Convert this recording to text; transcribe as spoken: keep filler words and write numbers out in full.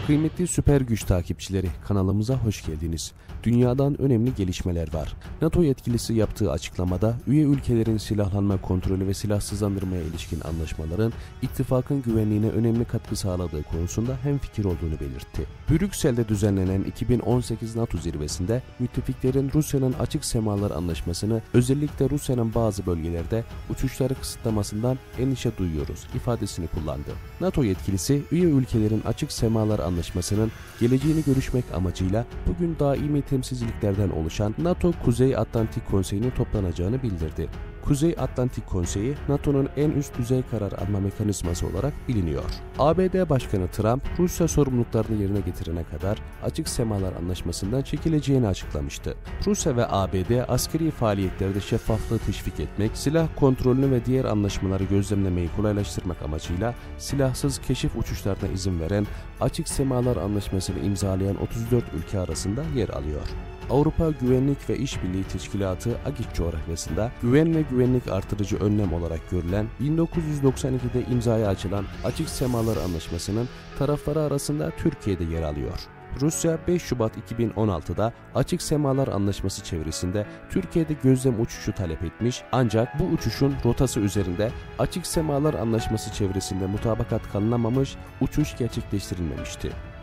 Kıymetli süper güç takipçileri, kanalımıza hoş geldiniz. Dünyadan önemli gelişmeler var. NATO yetkilisi yaptığı açıklamada üye ülkelerin silahlanma kontrolü ve silahsızlandırmaya ilişkin anlaşmaların ittifakın güvenliğine önemli katkı sağladığı konusunda hemfikir olduğunu belirtti. Brüksel'de düzenlenen iki bin on sekiz NATO zirvesinde müttefiklerin Rusya'nın açık semalar anlaşmasını, özellikle Rusya'nın bazı bölgelerde uçuşları kısıtlamasından endişe duyuyoruz ifadesini kullandı. NATO yetkilisi üye ülkelerin açık semalar anlaşmasının geleceğini görüşmek amacıyla bugün daimi temsilciliklerden oluşan NATO Kuzey Atlantik Konseyi'nin toplanacağını bildirdi. Kuzey Atlantik Konseyi, NATO'nun en üst düzey karar alma mekanizması olarak biliniyor. A B D Başkanı Trump, Rusya sorumluluklarını yerine getirene kadar Açık Semalar Anlaşması'ndan çekileceğini açıklamıştı. Rusya ve A B D askeri faaliyetlerde şeffaflığı teşvik etmek, silah kontrolünü ve diğer anlaşmaları gözlemlemeyi kolaylaştırmak amacıyla silahsız keşif uçuşlarına izin veren Açık Semalar Anlaşması'nı imzalayan otuz dört ülke arasında yer alıyor. Avrupa Güvenlik ve İşbirliği Teşkilatı A G İ T coğrafyasında güven ve güvenlik artırıcı önlem olarak görülen bin dokuz yüz doksan ikide imzaya açılan Açık Semalar Anlaşması'nın tarafları arasında Türkiye'de yer alıyor. Rusya beş Şubat iki bin on altıda Açık Semalar Anlaşması çevresinde Türkiye'de gözlem uçuşu talep etmiş, ancak bu uçuşun rotası üzerinde Açık Semalar Anlaşması çevresinde mutabakat kalınamamış, uçuş gerçekleştirilmemişti.